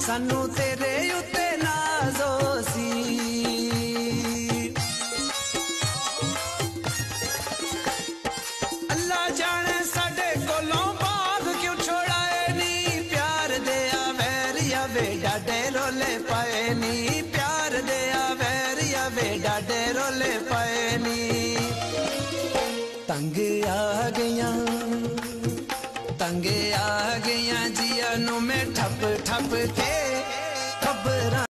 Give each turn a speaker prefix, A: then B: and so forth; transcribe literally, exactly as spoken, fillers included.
A: सानू तेरे उत्ते नाज़ो सी। अल्लाह जाने साडे कोलों बाग क्यों छोड़ाए नी, प्यार दिया वैरिया वे डाडे रोले पाए नी, प्यार दिया वैरिया वे डाडे रोले पाए नी। तंग आ गया तंग आ गया जिया नू मैं ठप ठप के